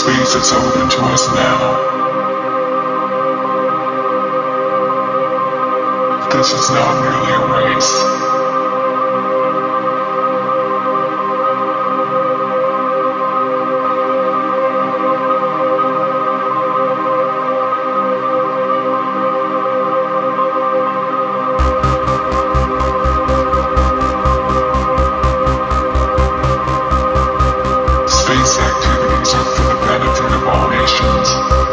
Space is open to us now. This is not merely a race. Space activities are for the benefit of all nations.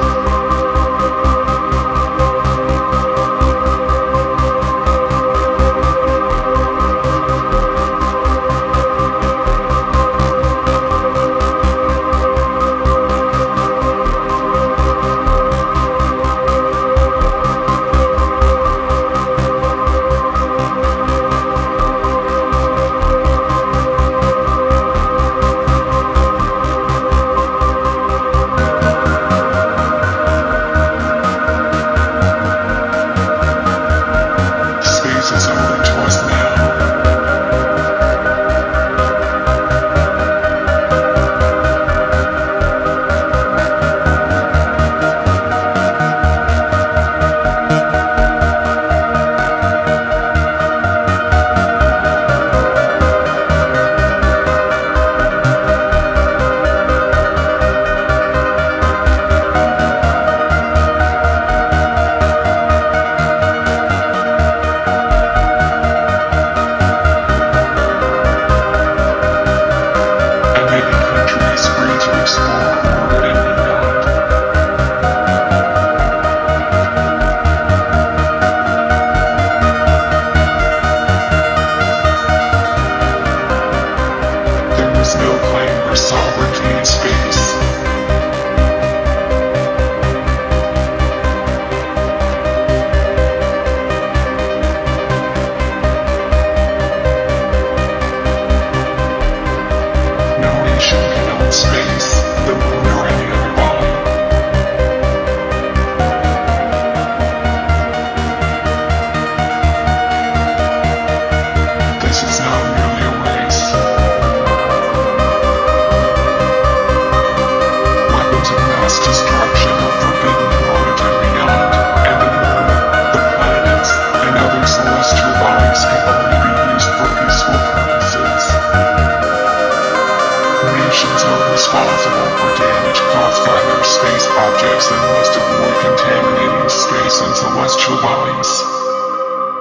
Responsible for damage caused by their space objects and must avoid contaminating space and celestial bodies.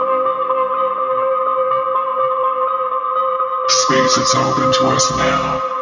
Space is open to us now.